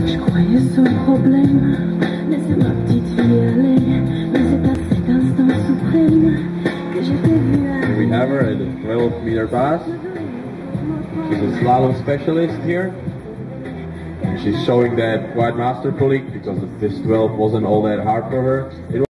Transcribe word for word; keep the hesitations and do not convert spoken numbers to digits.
Je croyais sans problème laisser ma petite fille aller, mais c'est à cet instant suprême que j'ai vu Here we have her at the twelve meter pass. She's a slalom specialist here. And she's showing that quite masterfully because this twelve wasn't all that hard for her. It